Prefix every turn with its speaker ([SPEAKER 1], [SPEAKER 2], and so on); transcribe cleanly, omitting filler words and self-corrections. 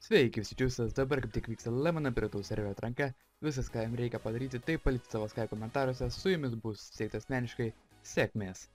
[SPEAKER 1] Sveiki visi čiūsas, dabar kaip tik vyksta Lemon Piratų serverio atranka. Visas, ką jums reikia padaryti, tai palikti savo Skype komentaruose, su jumis bus siekti asmeniškai sėkmės.